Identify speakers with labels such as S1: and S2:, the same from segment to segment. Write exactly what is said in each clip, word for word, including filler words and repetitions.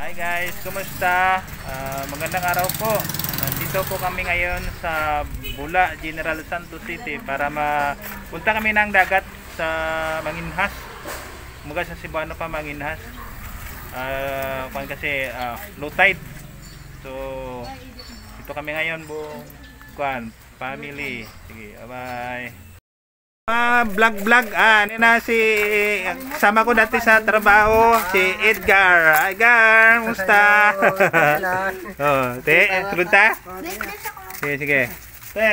S1: Hi guys, kumusta? Uh, magandang araw po. Nandito po kami ngayon sa Bula, General Santos City para mapunta kami ng dagat sa Manginhas. Mga sa Cebuano pa Manginhas. Uh, kasi uh, low tide. So, ito kami ngayon buong kuan, family. Sige, bye-bye. Ah, vlog vlog ah, ano na si sama ko dati sa trabaho si Edgar. Edgar, musta? Oh, te, sebentar. Sige, sige. Te.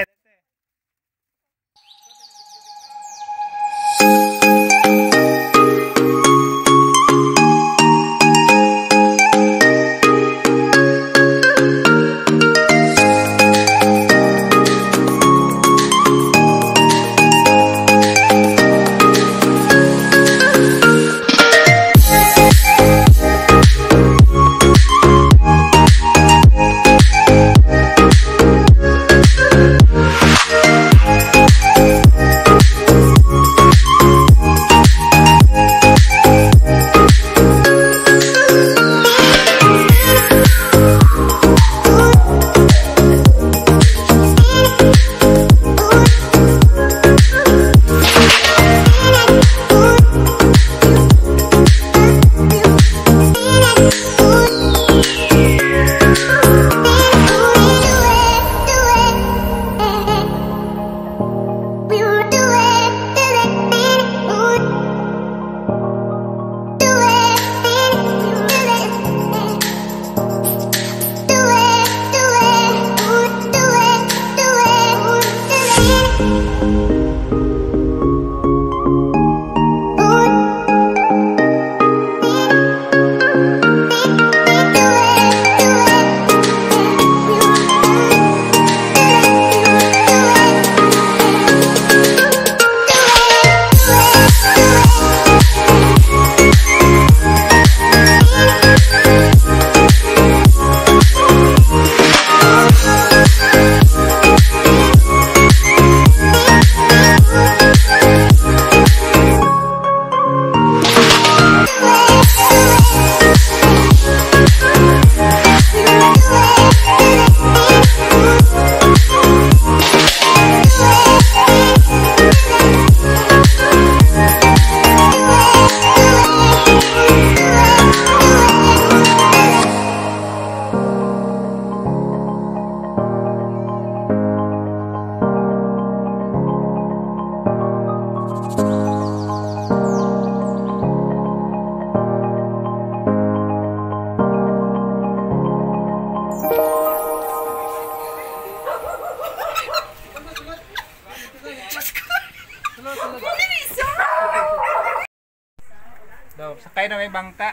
S1: Sakay na may bangka.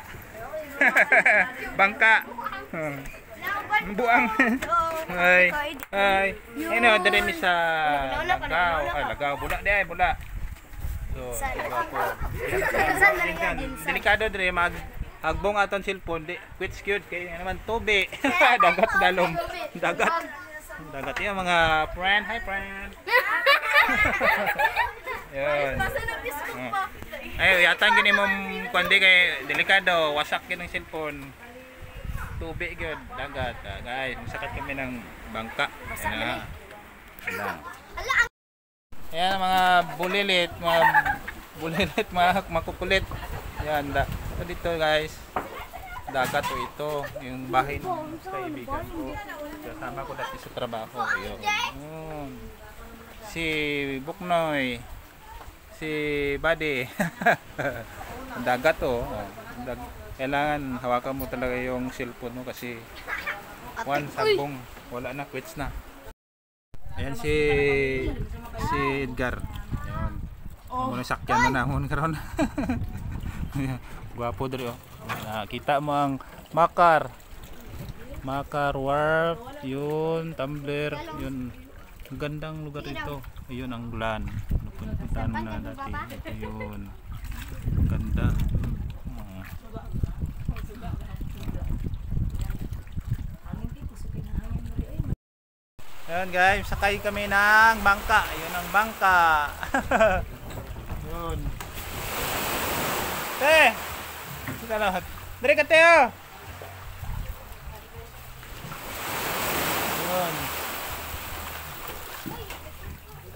S1: Bangka. Hmm. Buang. Ay. Ay. Ano, dere mi sa Lagaw. Ay, Lagaw bula di ay bula. So, Lagaw po. Delikado dere mag agbong aton cellphone di quit cute kay naman tubi. Dagat galom. Dagat. Dagat yung mga friend. Hi friend. Yun. Ay, yatang gini mong kundi kay delikado, wasak yun ng cellphone. Tubig yun, dagat. Ah, guys, masakat kami ng bangka. Ayan na. Ayan mga bulilit, mga bulilit, mga makukulit. Ayan, da. So, dito guys, dagat o ito, yung bahay ng kaibigan ko. Kasama ko dati sa trabaho. Yun. Yun. Si Buknoy. Si Buddy. Dagat to. Oh. Dag kailangan hawakan mo talaga yung cellphone mo kasi one sabong wala na, quits na. Ayan si si Edgar. Ayan. Amo na sakyan na nahon karon. Gwapo diri oh. Nakita mo ang Makar. Makar Wharf, yun, Tumbler, yun. Ang gandang lugar ito. Ayun ang Glan. Napuntahan na natin. Ayun. Ang ganda. Oh. Ayun guys, sakay kami ng bangka. Ayun ang bangka. Yun. Te! Ito na. Dari ka Teo!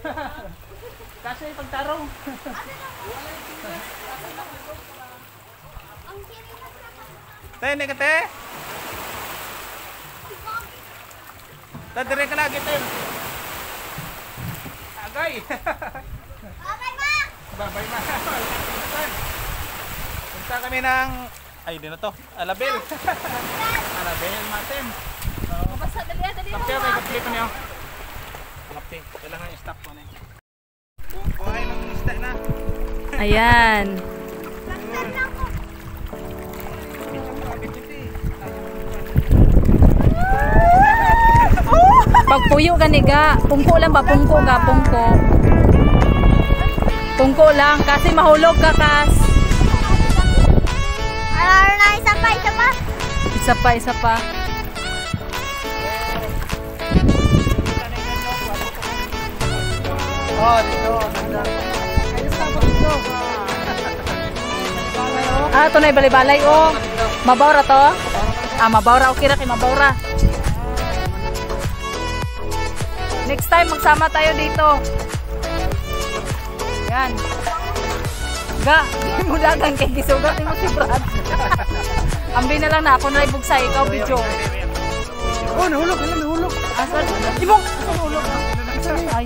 S1: Kasi pagtarong. Tay, ni kate. Tadire ka lagi, Tim. Agay.
S2: Babay ma!
S1: Babay ma. Punta kami ng ay, di na to. Alabel. Alabel, Martin.
S2: Basta dali dali.
S1: Kapte kay kapte ko niyo. Kapte, kailangan i-stop ko na. Buhay ng isda na.
S3: Ayan. Pagpuyo ganiga, pungko lang ba? Pungko ka, pungko. Pungko lang, kasi mahulog ka, Kas.
S2: Alar na isa pa, isa pa.
S3: Isa pa, isa pa.
S1: Oh, dito.
S3: Ah, tunay balay-balay, oh. Mabawra to? Ah, mabawra. Okay ra kay mabawra. Next time, magsama tayo dito. Yan. Ga, di mo dagan kay gisugat mo si Brad. Ambi na lang na ako na ibugsay, ikaw video.
S1: Oh, nahulog, nahulog.
S3: Asan? Ibong, asan nahulog? Ay.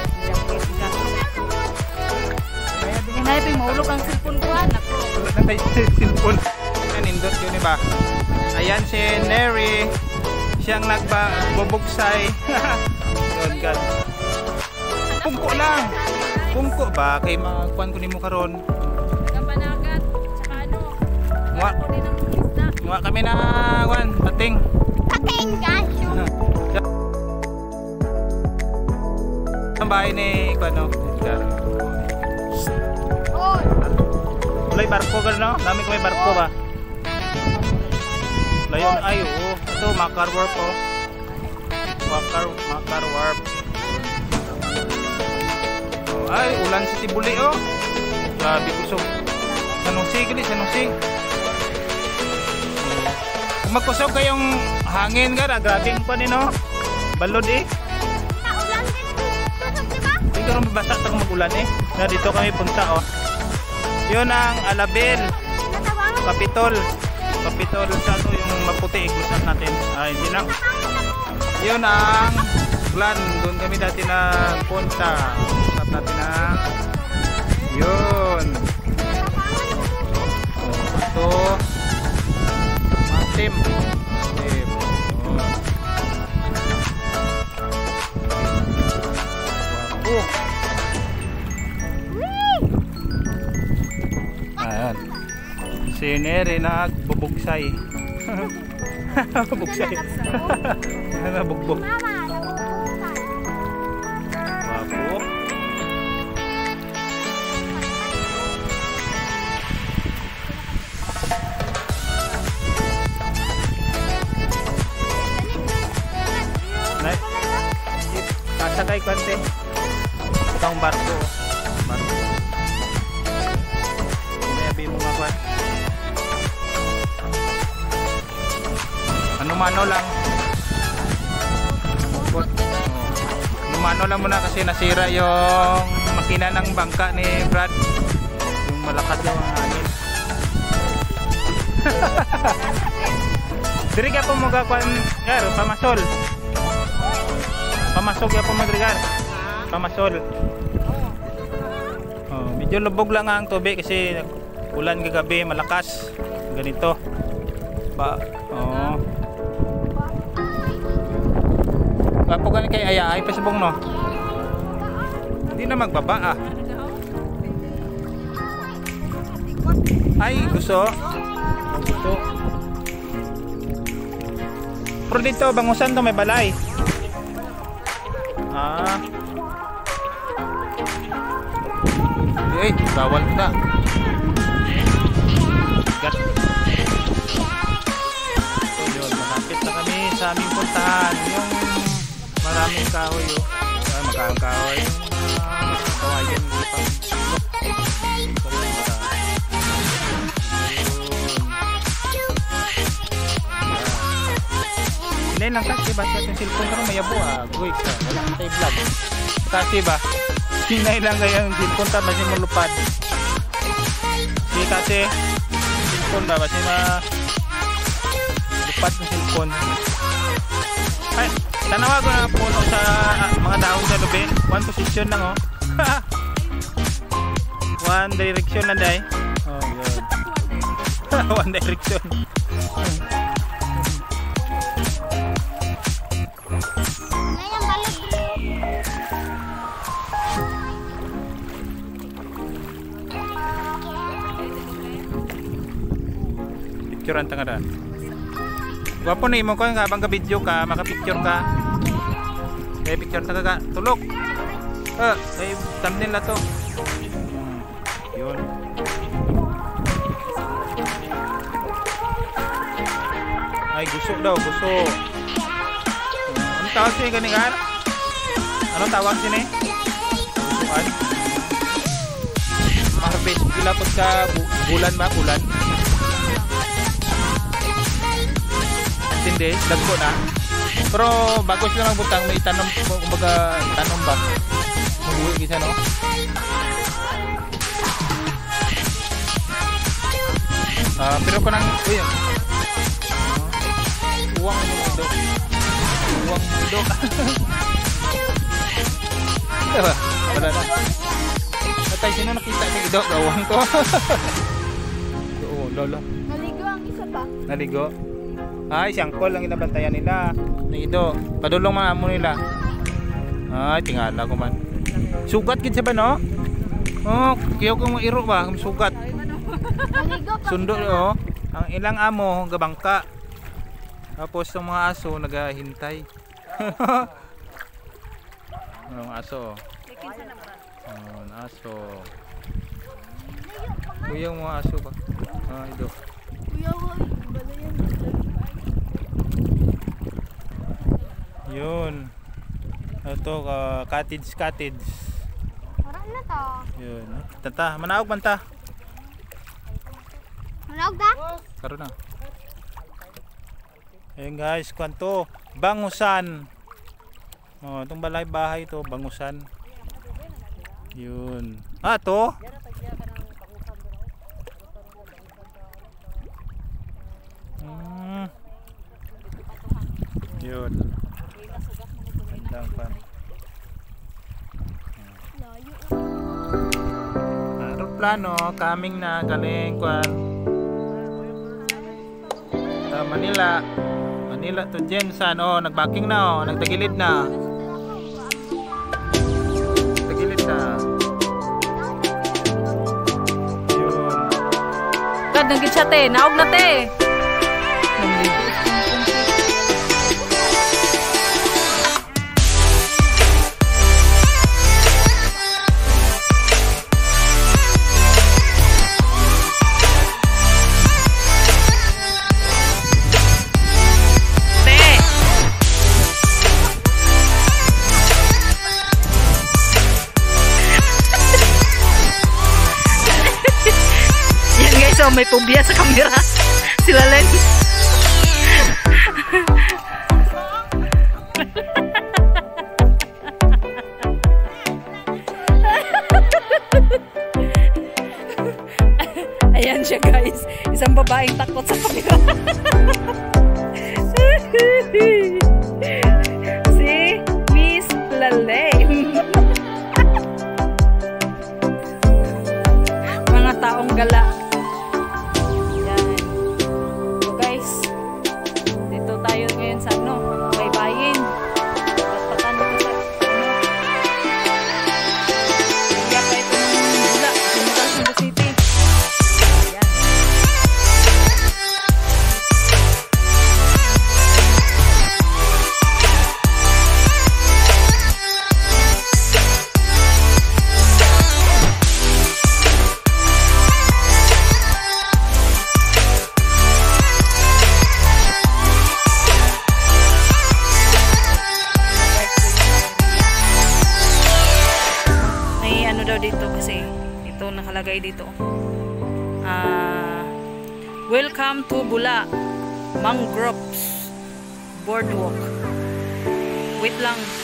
S3: Hinay pa mahulog ang cellphone ko, anak ko.
S1: Nantay cellphone. Yan, indot yun, iba. Ayan si Neri. Siyang nagbabubugsay. Yun, God. Pungko lang. Pungko ba? Kay magkuhan ko ni mo karon.
S3: Kampanagat, tsaka ano.
S1: Nga. Nga kami na, kuhan, pating.
S2: Pating gasyo.
S1: Ang bahay ni, kuhan, no?
S2: Oh.
S1: Ulay barko ka, no? Dami ko may barko ba? Layon, ay, oo. Ito, makar warp, oh. Makar, makar warp. Ay, ulan sa Tibuli, oh. Grabe kusog. Sanusig, gini, sanusig. Kung magkusog kayong hangin ka, grabe pa din, no? Balod, eh.
S2: Naulan din. Kusog, diba?
S1: Hindi ka rin mabasa kung mag-ulan, eh. Na dito kami punta, oh. Yun ang Alabel.
S2: Natawang.
S1: Kapitol. Kapitol sa ito, yung maputi, ikusap natin. Ay, hindi na. Yun ang Glan. Doon kami dati nagpunta. Ikusap natin ang yun. Ito. Matim. Matim. Oh. Ayan. Si Neri nagbubugsay. Bubugsay. Nabugbog.
S2: Mama, nabubuhay.
S1: Wapo. Nay. Kasakay konti. Itong barko. Barko. Inayabi mo nga kwan. Ano-mano lang. Bukod. Oh. Ano-mano lang muna kasi nasira yung makina ng bangka ni Brad. Yung malakas yung hangin. Diri ka po magkakuan, Gar, pamasol. Pamasok ya po magregar. Pamasol. Oh, medyo lubog lang ang tubig kasi ulan kagabi, malakas. Ganito. Ba, oh. Gapo gani kay aya ay pasubong no. Hindi na magbaba ah. Ay, gusto. Gusto. Pero dito, bangusan to may balay. Ah. Eh, bawal kita. Gat. So yun, malapit na kami sa aming puntahan. Yung maraming kahoy oh. Ay, magkakang kahoy. Uh, kawayan mo pang Hindi lang kasi ba siya yung cellphone ko mayabo ah. Guys, wala tayo vlog. Kasi ba? Hinay lang kayang cellphone ta basi mo lupad. Di kasi cellphone ba basi ma lupad ng cellphone. Ay, tanawa ko na puno sa ah, mga dahon sa lubi. One position lang oh. One direction lang dai. Oh, yun. One direction.
S2: Ngayon balik.
S1: Picturean ta kada. Gwapo na imo ko nga habang ka-video ka, maka-picture ka. Kaya picture ta ka. Tulok. Ah, ay thumbnail na to. Hmm, yun. Ay gusto daw, gusto. Ano tawag siya gani kan? Ano tawag siya ni? Gustuan. Harvest gilapot ka bu bulan ba bulan? Hindi, dagko na. Pero bago sila ang butang may tanong kumbaga tanong ba? Mabuhi gisa no. Ah, pero ko nang uy. Uwang mo do. Uwang mo do. Diba? Wala na. Patay sino nakita sa ido gawang ko. Oo, lolo.
S2: Naligo ang isa pa.
S1: Naligo. Ay, siyangkol lang inabantayan nila. Nido, padulong mga amo nila. Ay, tingala ko man. Sugat gid sa ba no? Oh, kiyo kung iro ba, kung sugat.
S2: Naligo pa.
S1: Sundo oh. Ang ilang amo gabangka. Tapos yung mga aso nagahintay. Ang aso. Oh, ang aso. Kuya mga aso ba? Ah, ito.
S2: Kuya, wag. Balayan.
S1: Yun. Ito, uh, cottage cottage.
S2: Parang na to.
S1: Yun. Tata, manaog man ta.
S2: Manog ka?
S1: Karon na. Ayun guys, kwanto. Bangusan. Oh, itong balay bahay to, bangusan. Yun. Ah, to. Hmm. Yun. Gandang pan. Aeroplano coming na galing kwan. Uh, Manila. Manila to Jensan. Oh, nagbaking na oh, nagtagilid na. Tagilid na. Yun.
S3: Kad naging siya te, naog na te. So, may phobia sa kamera. Sila Len. Ayan siya guys. Isang babaeng takot sa kamera. Si Miss Laleng. Mga taong gala. Sa ano, baybayin. Patano ko sa ano. Kaya pa ito ng Bula, General Santos City. Ayan. Dito kasi ito nakalagay dito uh, welcome to Bula Mangroves Boardwalk. Wait lang.